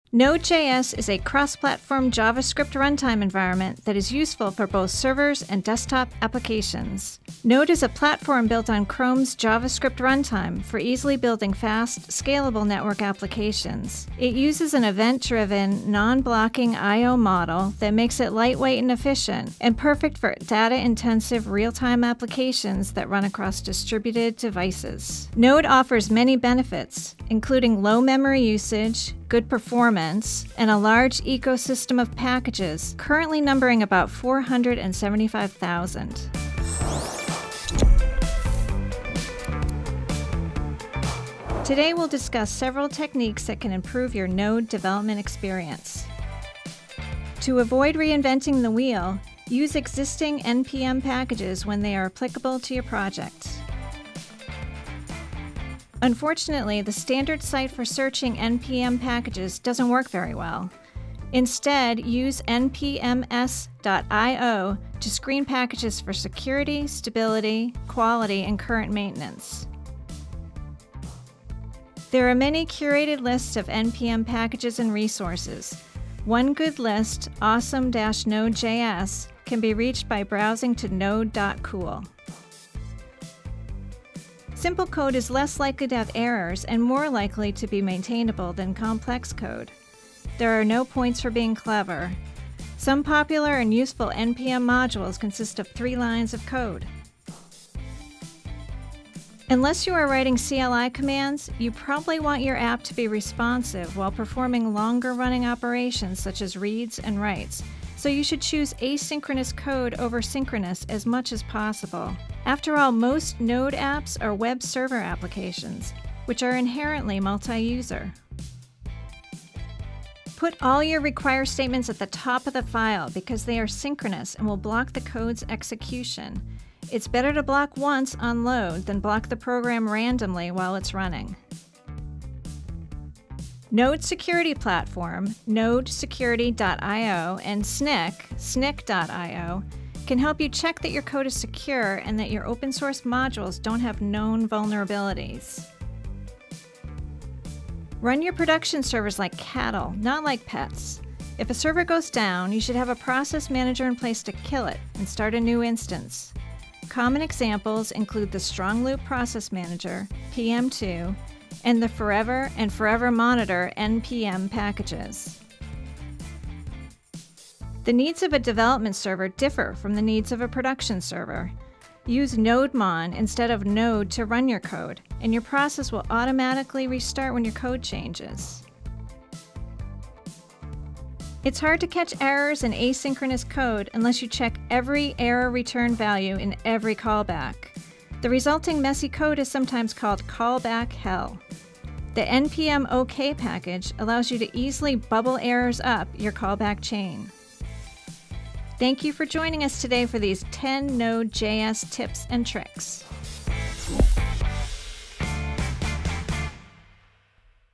Node.js is a cross-platform JavaScript runtime environment that is useful for both servers and desktop applications. Node is a platform built on Chrome's JavaScript runtime for easily building fast, scalable network applications. It uses an event-driven, non-blocking I/O model that makes it lightweight and efficient, and perfect for data-intensive real-time applications that run across distributed devices. Node offers many benefits, including low memory usage, good performance, and a large ecosystem of packages, currently numbering about 475,000. Today we'll discuss several techniques that can improve your Node development experience. To avoid reinventing the wheel, use existing NPM packages when they are applicable to your project. Unfortunately, the standard site for searching NPM packages doesn't work very well. Instead, use npms.io to screen packages for security, stability, quality, and current maintenance. There are many curated lists of NPM packages and resources. One good list, awesome-node.js, can be reached by browsing to node.cool. Simple code is less likely to have errors and more likely to be maintainable than complex code. There are no points for being clever. Some popular and useful NPM modules consist of 3 lines of code. Unless you are writing CLI commands, you probably want your app to be responsive while performing longer running operations such as reads and writes, so you should choose asynchronous code over synchronous as much as possible. After all, most Node apps are web server applications, which are inherently multi-user. Put all your require statements at the top of the file because they are synchronous and will block the code's execution. It's better to block once on load than block the program randomly while it's running. Node Security Platform, nodesecurity.io, and snyk.io, can help you check that your code is secure and that your open source modules don't have known vulnerabilities. Run your production servers like cattle, not like pets. If a server goes down, you should have a process manager in place to kill it and start a new instance. Common examples include the Strong Loop Process Manager, PM2, and the Forever and Forever Monitor NPM packages. The needs of a development server differ from the needs of a production server. Use NodeMon instead of Node to run your code, and your process will automatically restart when your code changes. It's hard to catch errors in asynchronous code unless you check every error return value in every callback. The resulting messy code is sometimes called callback hell. The npm OK package allows you to easily bubble errors up your callback chain. Thank you for joining us today for these 10 Node.js tips and tricks.